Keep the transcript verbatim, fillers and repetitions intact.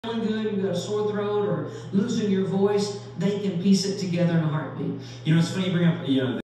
feeling good, you've got a sore throat or losing your voice, they can piece it together in a heartbeat. You know, it's funny you bring up, you know,